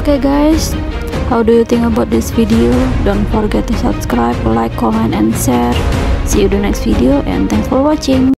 Okay guys, how do you think about this video? Don't forget to subscribe, like, comment, and share. See you in the next video, and thanks for watching.